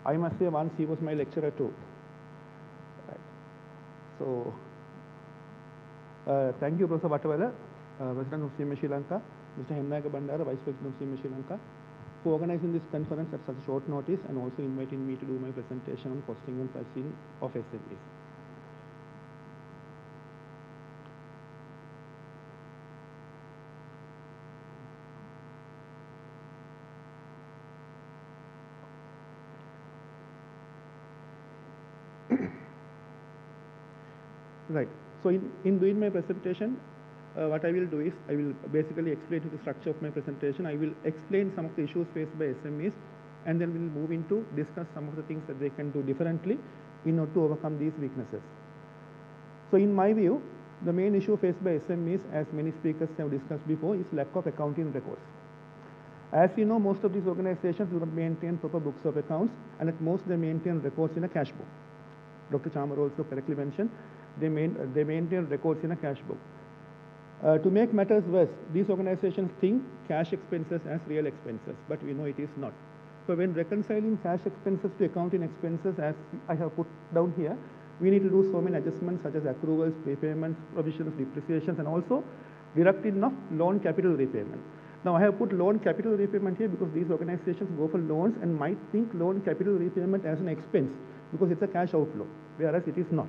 I must say once he was my lecturer too. Right. So, thank you, Professor Vattawala, President of CMA Sri Lanka, Mr. Hennaka Bandara, Vice President of CMA Sri Lanka, for organizing this conference at such a short notice and also inviting me to do my presentation on costing and pricing of SMEs. Right. So in doing my presentation, what I will do is I will basically explain to the structure of my presentation. I will explain some of the issues faced by SMEs, and then we'll move into discuss some of the things that they can do differently in order to overcome these weaknesses. So in my view, the main issue faced by SMEs, as many speakers have discussed before, is lack of accounting records. As you know, most of these organizations do not maintain proper books of accounts, and at most they maintain records in a cash book. Dr. Chamar also correctly mentioned they maintain records in a cash book. To make matters worse, these organizations think cash expenses as real expenses, but we know it is not. So when reconciling cash expenses to accounting expenses, as I have put down here, we need to do so many adjustments such as accruals, prepayments, provisions, depreciations, and also deducting of loan capital repayment. Now I have put loan capital repayment here because these organizations go for loans and might think loan capital repayment as an expense because it's a cash outflow, whereas it is not.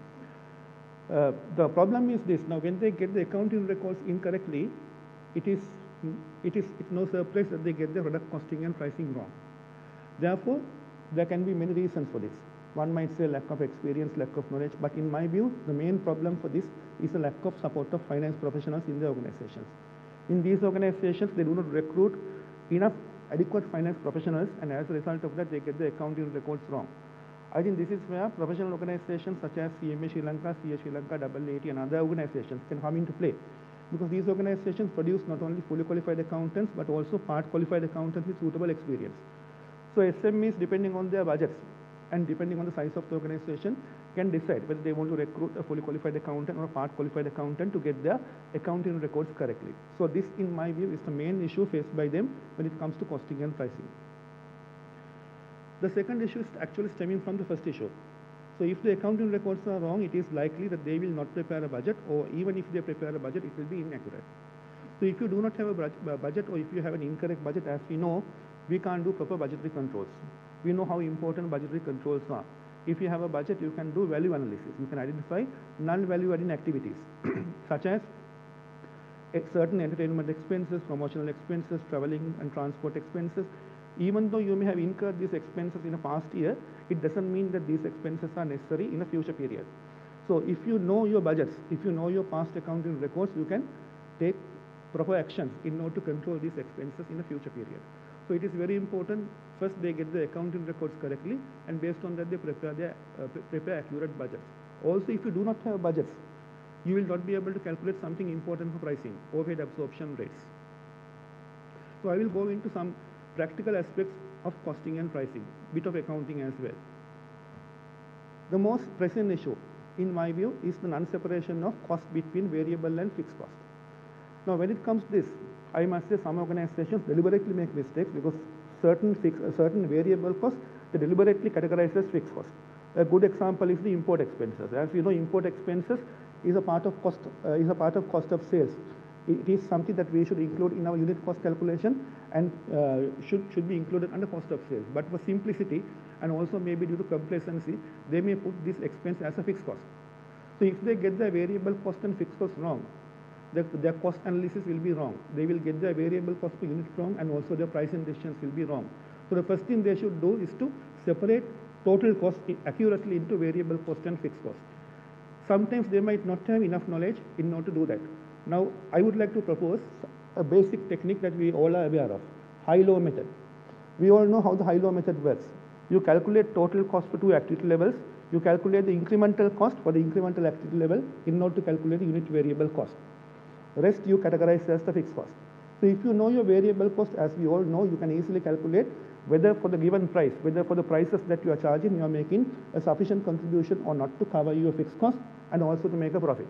The problem is this: now when they get the accounting records incorrectly, it is no surprise that they get the product costing and pricing wrong. Therefore, there can be many reasons for this. One might say lack of experience, lack of knowledge, but in my view, the main problem for this is the lack of support of finance professionals in the organizations. In these organizations, they do not recruit enough adequate finance professionals, and as a result of that, they get the accounting records wrong. I think this is where professional organizations such as CMA Sri Lanka, CA Sri Lanka, AAT, and other organizations can come into play, because these organizations produce not only fully qualified accountants but also part qualified accountants with suitable experience. So SMEs, depending on their budgets and depending on the size of the organization, can decide whether they want to recruit a fully qualified accountant or a part qualified accountant to get their accounting records correctly. So this, in my view, is the main issue faced by them when it comes to costing and pricing. The second issue is actually stemming from the first issue. So if the accounting records are wrong, it is likely that they will not prepare a budget, or even if they prepare a budget, it will be inaccurate. So if you do not have a budget, or if you have an incorrect budget, as we know, we can't do proper budgetary controls. We know how important budgetary controls are. If you have a budget, you can do value analysis. You can identify non-value adding activities, such as certain entertainment expenses, promotional expenses, traveling and transport expenses. Even though you may have incurred these expenses in a past year, it doesn't mean that these expenses are necessary in a future period. So if you know your budgets, if you know your past accounting records, you can take proper actions in order to control these expenses in a future period. So it is very important, first they get the accounting records correctly, and based on that they prepare accurate budgets. Also, if you do not have budgets, you will not be able to calculate something important for pricing, overhead absorption rates. So I will go into some practical aspects of costing and pricing, bit of accounting as well. The most pressing issue, in my view, is the non-separation of cost between variable and fixed cost. Now, when it comes to this, I must say some organizations deliberately make mistakes because certain variable costs they deliberately categorize as fixed cost. A good example is the import expenses. As you know, import expenses is a part of cost of sales. It is something that we should include in our unit cost calculation and should be included under cost of sales. But for simplicity and also maybe due to complacency, they may put this expense as a fixed cost. So if they get the variable cost and fixed cost wrong, their cost analysis will be wrong. They will get their variable cost per unit wrong, and also their pricing decisions will be wrong. So the first thing they should do is to separate total cost accurately into variable cost and fixed cost. Sometimes they might not have enough knowledge in order to do that. Now, I would like to propose a basic technique that we all are aware of, high-low method. We all know how the high-low method works. You calculate total cost for two activity levels. You calculate the incremental cost for the incremental activity level in order to calculate the unit variable cost. The rest you categorize as the fixed cost. So if you know your variable cost, as we all know, you can easily calculate whether for the given price, whether for the prices that you are charging, you are making a sufficient contribution or not to cover your fixed cost and also to make a profit.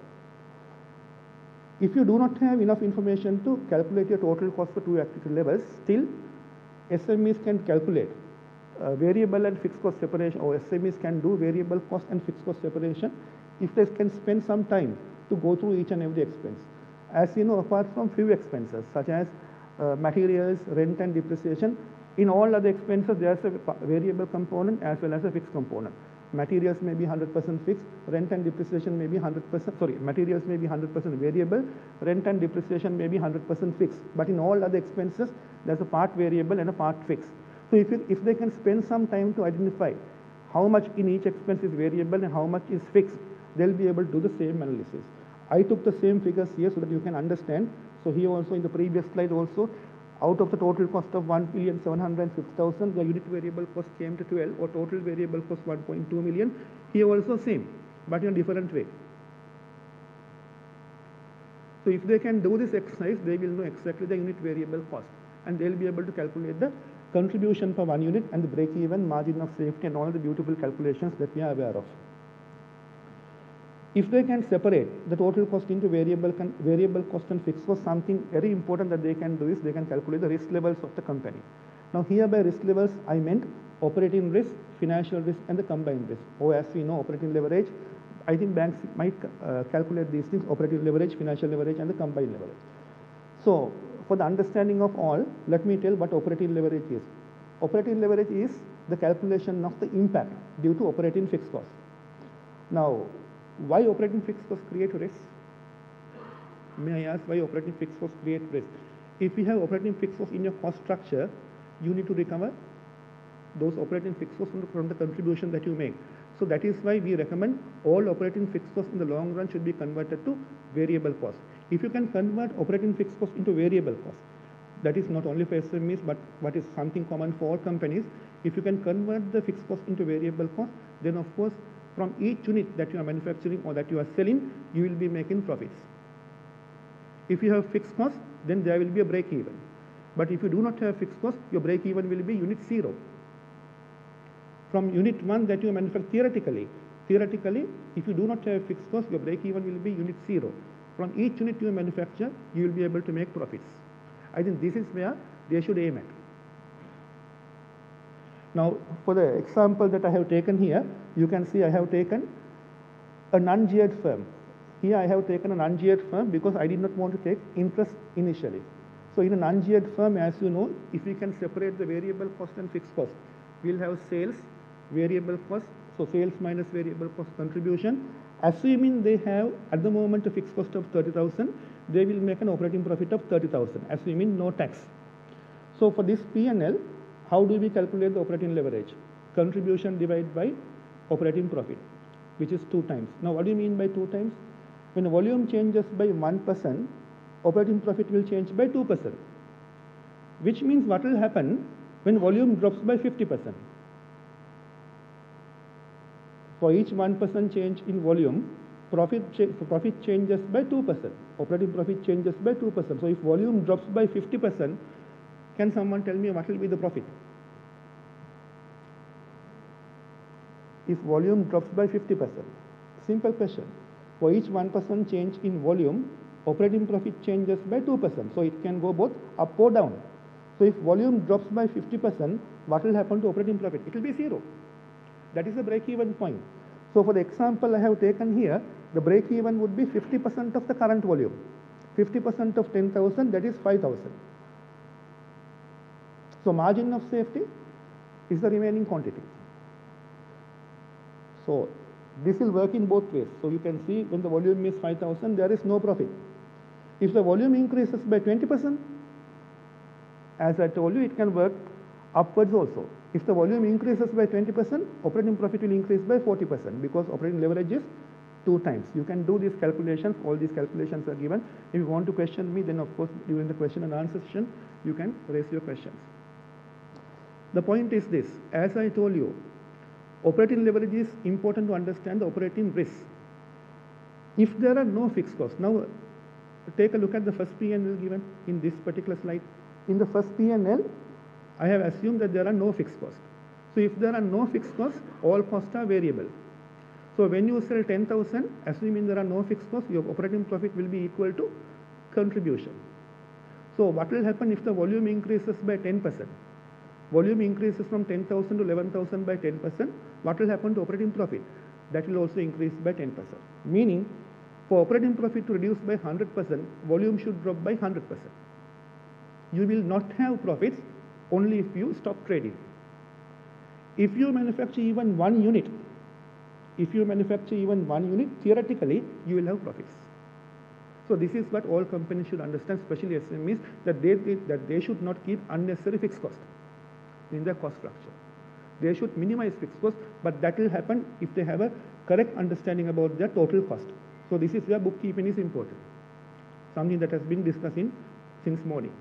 If you do not have enough information to calculate your total cost for two activity levels, still SMEs can calculate variable and fixed cost separation, or SMEs can do variable cost and fixed cost separation if they can spend some time to go through each and every expense. As you know, apart from few expenses such as materials, rent and depreciation, in all other expenses there is a variable component as well as a fixed component. Materials may be 100% fixed, rent and depreciation may be 100%, sorry, materials may be 100% variable, rent and depreciation may be 100% fixed. But in all other expenses, there's a part variable and a part fixed. So if they can spend some time to identify how much in each expense is variable and how much is fixed, they'll be able to do the same analysis. I took the same figures here so that you can understand. So here also in the previous slide also, out of the total cost of 1,750,000, the unit variable cost came to 12, or total variable cost 1.2 million. Here also same, but in a different way. So if they can do this exercise, they will know exactly the unit variable cost, and they'll be able to calculate the contribution per one unit and the break-even, margin of safety, and all the beautiful calculations that we are aware of. If they can separate the total cost into variable cost and fixed cost, something very important that they can do is they can calculate the risk levels of the company. Now here by risk levels, I meant operating risk, financial risk, and the combined risk. Or as we know, operating leverage, I think banks might calculate these things: operating leverage, financial leverage, and the combined leverage. So for the understanding of all, let me tell what operating leverage is. Operating leverage is the calculation of the impact due to operating fixed cost. Now, why operating fixed costs create risk? May I ask why operating fixed costs create risk? If you have operating fixed costs in your cost structure, you need to recover those operating fixed costs from the contribution that you make. So that is why we recommend all operating fixed costs in the long run should be converted to variable costs. If you can convert operating fixed costs into variable costs, that is not only for SMEs but what is something common for all companies. If you can convert the fixed cost into variable cost, then of course from each unit that you are manufacturing or that you are selling, you will be making profits. If you have fixed costs, then there will be a break even. But if you do not have fixed costs, your break even will be unit 0. From unit 1 that you manufacture, theoretically, if you do not have fixed costs, your break even will be unit 0. From each unit you manufacture, you will be able to make profits. I think this is where they should aim at. Now, for the example that I have taken here, you can see I have taken a non-geared firm. Here I have taken a non-geared firm because I did not want to take interest initially. So in a non-geared firm, as you know, if we can separate the variable cost and fixed cost, we'll have sales, variable cost, so sales minus variable cost contribution. Assuming they have at the moment a fixed cost of 30,000, they will make an operating profit of 30,000, assuming no tax. So for this P&L, how do we calculate the operating leverage? Contribution divided by operating profit, which is 2 times. Now, what do you mean by 2 times? When the volume changes by 1%, operating profit will change by 2%, which means what will happen when volume drops by 50%? For each 1% change in volume, profit changes by 2%. Operating profit changes by 2%. So if volume drops by 50%, can someone tell me what will be the profit? If volume drops by 50%, simple question. For each 1% change in volume, operating profit changes by 2%. So it can go both up or down. So if volume drops by 50%, what will happen to operating profit? It will be 0. That is the break-even point. So for the example I have taken here, the break-even would be 50% of the current volume. 50% of 10,000, that is 5,000. So margin of safety is the remaining quantity. So this will work in both ways. So you can see when the volume is 5,000, there is no profit. If the volume increases by 20%, as I told you, it can work upwards also. If the volume increases by 20%, operating profit will increase by 40% because operating leverage is 2 times. You can do these calculations. All these calculations are given. If you want to question me, then of course during the question and answer session, you can raise your questions. The point is this: as I told you, operating leverage is important to understand the operating risk. If there are no fixed costs, now take a look at the first P&L given in this particular slide. In the first P&L, I have assumed that there are no fixed costs. So if there are no fixed costs, all costs are variable. So when you sell 10,000, assuming there are no fixed costs, your operating profit will be equal to contribution. So what will happen if the volume increases by 10%? volume increases from 10,000 to 11,000 by 10%, what will happen to operating profit? That will also increase by 10%. Meaning, for operating profit to reduce by 100%, volume should drop by 100%. You will not have profits only if you stop trading. If you manufacture even one unit, theoretically, you will have profits. So this is what all companies should understand, especially SMEs, that they should not keep unnecessary fixed cost in their cost structure. They should minimize fixed cost, but that will happen if they have a correct understanding about their total cost. So this is where bookkeeping is important, something that has been discussed since morning.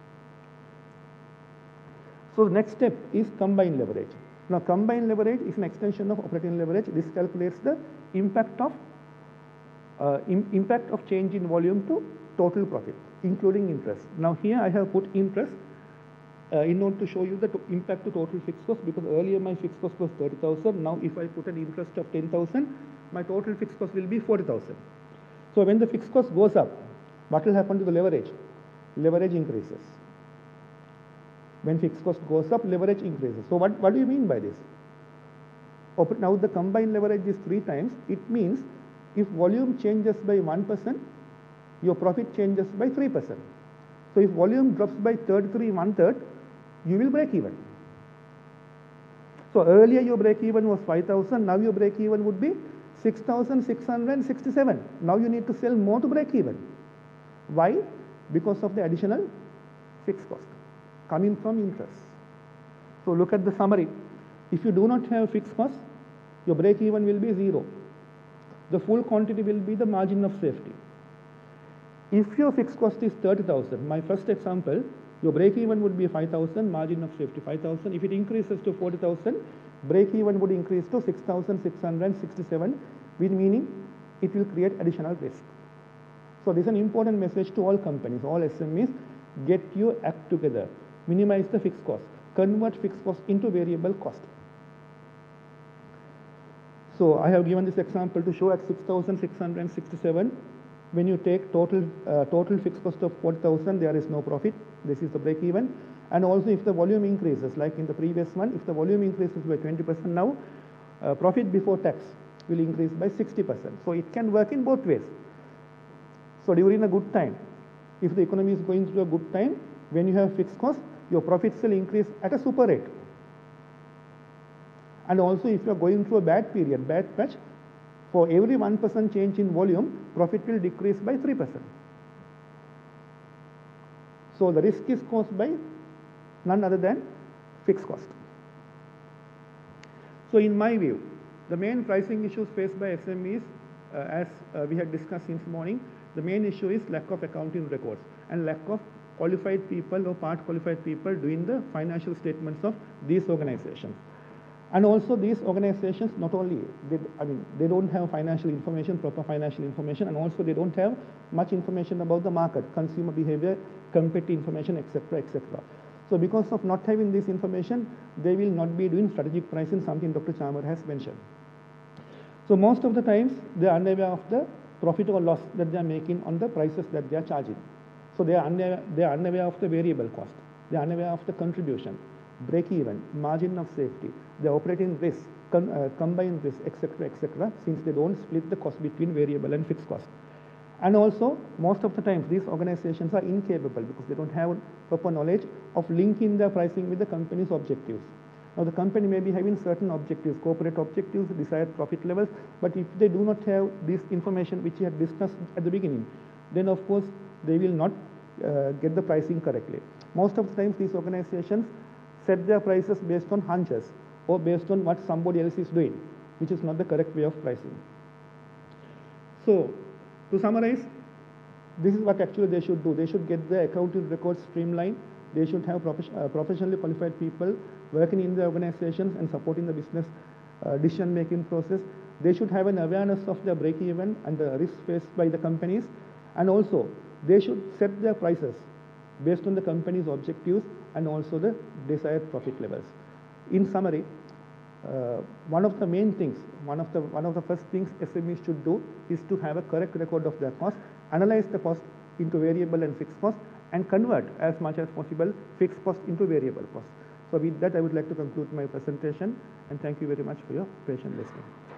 So the next step is combined leverage. Now combined leverage is an extension of operating leverage. This calculates the impact of change in volume to total profit, including interest. Now here I have put interest in order to show you the impact to total fixed cost, because earlier my fixed cost was 30,000. Now if I put an interest of 10,000, my total fixed cost will be 40,000. So when the fixed cost goes up, what will happen to the leverage? Leverage increases. When fixed cost goes up, leverage increases. So what do you mean by this? Now the combined leverage is 3 times. It means if volume changes by 1%, your profit changes by 3%. So if volume drops by 33 1/3, you will break even. So earlier your break even was 5,000. Now your break even would be 6,667. Now you need to sell more to break even. Why? Because of the additional fixed cost coming from interest. So look at the summary. If you do not have fixed cost, your break even will be 0. The full quantity will be the margin of safety. If your fixed cost is 30,000, my first example, your break even would be 5,000, margin of safety 5,000. If it increases to 40,000, break even would increase to 6,667, meaning it will create additional risk. So this is an important message to all companies, all SMEs. Get your act together. Minimize the fixed cost. Convert fixed cost into variable cost. So I have given this example to show at 6,667, when you take total fixed cost of 40,000, there is no profit. This is the break even. And also if the volume increases, like in the previous one, if the volume increases by 20% now, profit before tax will increase by 60%. So it can work in both ways. So during a good time, if the economy is going through a good time, when you have fixed cost, your profits will increase at a super rate. And also if you are going through a bad period, bad patch, for every 1% change in volume, profit will decrease by 3%. So the risk is caused by none other than fixed cost. So in my view, the main pricing issues faced by SMEs, as we had discussed since morning, the main issue is lack of accounting records and lack of qualified people or part qualified people doing the financial statements of these organizations. And also these organizations, not only, they don't have financial information, proper financial information, and also they don't have much information about the market, consumer behavior, competitive information, etc., etc. So because of not having this information, they will not be doing strategic pricing, something Dr. Chamar has mentioned. So most of the times, they are unaware of the profit or loss that they are making on the prices that they are charging. So they are unaware of the variable cost. They are unaware of the contribution, break even, margin of safety, the operating risk, combined risk, etc., etc., since they don't split the cost between variable and fixed cost. And also, most of the times, these organizations are incapable because they don't have proper knowledge of linking their pricing with the company's objectives. Now, the company may be having certain objectives, corporate objectives, desired profit levels, but if they do not have this information which we had discussed at the beginning, then of course, they will not get the pricing correctly. Most of the times, these organizations set their prices based on hunches or based on what somebody else is doing, which is not the correct way of pricing. So, to summarize, this is what actually they should do. They should get the accounting records streamlined. They should have professionally qualified people working in the organizations and supporting the business decision-making process. They should have an awareness of the break-even and the risks faced by the companies. And also, they should set their prices based on the company's objectives and also the desired profit levels. In summary, one of the main things, one of the first things SMEs should do is to have a correct record of their cost, analyze the cost into variable and fixed cost, and convert as much as possible fixed cost into variable cost. So with that, I would like to conclude my presentation, and thank you very much for your patient listening.